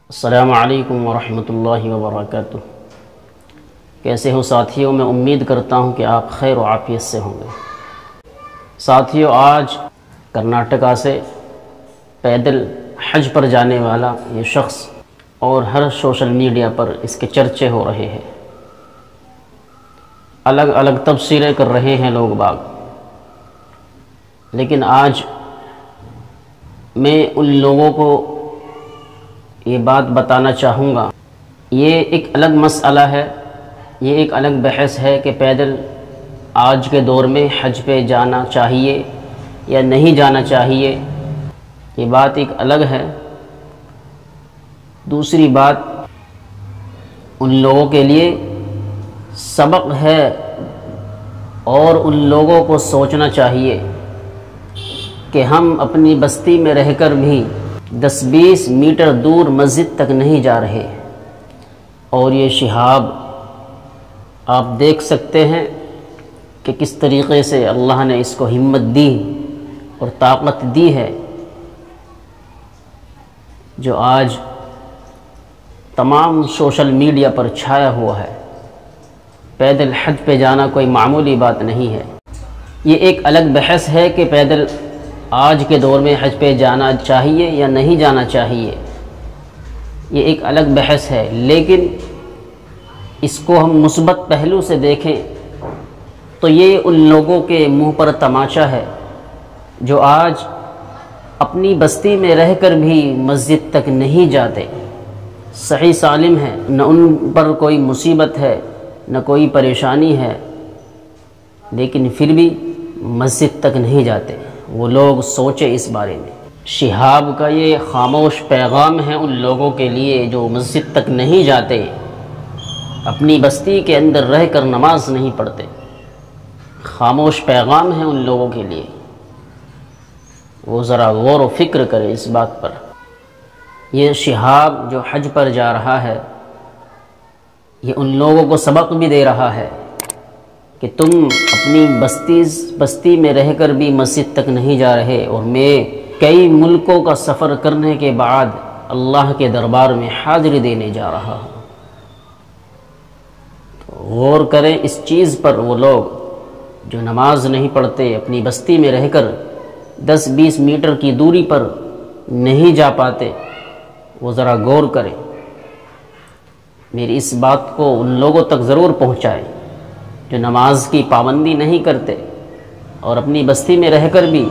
السلام علیکم ورحمۃ اللہ وبرکاتہ۔ کیسے ہو ساتھیوں؟ میں امید کرتا ہوں کہ آپ خیر و عافیت سے ہوں گے۔ ساتھیوں، آج کرناٹکا سے پیدل حج پر جانے والا یہ شخص اور ہر سوشل میڈیا پر اس کے چرچے ہو رہے ہیں، الگ الگ تبصرے کر رہے ہیں لوگ باغ، لیکن آج میں ان لوگوں کو یہ بات بتانا چاہوں گا۔ یہ ایک الگ مسئلہ ہے، یہ ایک الگ بحث ہے کہ پیدل آج کے دور میں حج پہ جانا چاہیے یا نہیں جانا چاہیے، یہ بات ایک الگ ہے۔ دوسری بات، ان لوگوں کے لیے سبق ہے اور ان لوگوں کو سوچنا چاہیے کہ ہم اپنی بستی میں رہ کر بھی 10-20 میٹر دور مسجد تک نہیں جا رہے، اور یہ شہاب آپ دیکھ سکتے ہیں کہ کس طریقے سے اللہ نے اس کو ہمت دی اور طاقت دی ہے، جو آج تمام سوشل میڈیا پر چھایا ہوا ہے۔ پیدل حج پہ جانا کوئی معمولی بات نہیں ہے۔ یہ ایک الگ بحث ہے کہ پیدل آج کے دور میں حج پہ جانا چاہیے یا نہیں جانا چاہیے، یہ ایک الگ بحث ہے، لیکن اس کو ہم مثبت پہلو سے دیکھیں تو یہ ان لوگوں کے منہ پر تماچا ہے جو آج اپنی بستی میں رہ کر بھی مسجد تک نہیں جاتے، صحیح سالم ہے، نہ ان پر کوئی مصیبت ہے نہ کوئی پریشانی ہے، لیکن پھر بھی مسجد تک نہیں جاتے۔ وہ لوگ سوچے اس بارے میں۔ شہاب کا یہ خاموش پیغام ہے ان لوگوں کے لیے جو مسجد تک نہیں جاتے، اپنی بستی کے اندر رہ کر نماز نہیں پڑھتے۔ خاموش پیغام ہے ان لوگوں کے لیے، وہ ذرا غور و فکر کرے اس بات پر۔ یہ شہاب جو حج پر جا رہا ہے، یہ ان لوگوں کو سبق بھی دے رہا ہے کہ تم اپنی بستی میں رہ کر بھی مسجد تک نہیں جا رہے، اور میں کئی ملکوں کا سفر کرنے کے بعد اللہ کے دربار میں حاضری دینے جا رہا ہوں۔ تو غور کریں اس چیز پر، وہ لوگ جو نماز نہیں پڑھتے، اپنی بستی میں رہ کر 10-20 میٹر کی دوری پر نہیں جا پاتے، وہ ذرا غور کریں۔ میری اس بات کو ان لوگوں تک ضرور پہنچائیں جو نماز کی پابندی نہیں کرتے اور اپنی بستی میں رہ کر بھی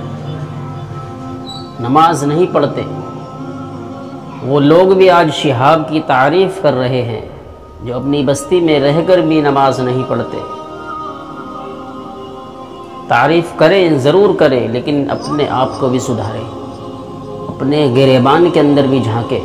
نماز نہیں پڑھتے۔ وہ لوگ بھی آج شہاب کی تعریف کر رہے ہیں جو اپنی بستی میں رہ کر بھی نماز نہیں پڑھتے۔ تعریف کریں، ضرور کریں، لیکن اپنے آپ کو بھی سدھاریں، اپنے گریبان کے اندر بھی جھانکیں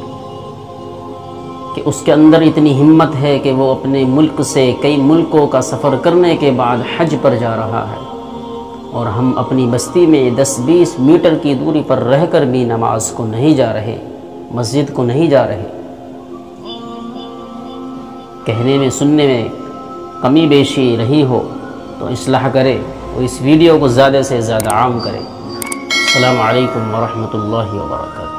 کہ اس کے اندر اتنی ہمت ہے کہ وہ اپنے ملک سے کئی ملکوں کا سفر کرنے کے بعد حج پر جا رہا ہے، اور ہم اپنی بستی میں 10-20 میٹر کی دوری پر رہ کر بھی نماز کو نہیں جا رہے، مسجد کو نہیں جا رہے۔ کہنے میں سننے میں کمی بیشی رہی ہو تو اصلاح کرے، اور اس ویڈیو کو زیادہ سے زیادہ عام کرے۔ السلام علیکم ورحمۃ اللہ وبرکاتہ۔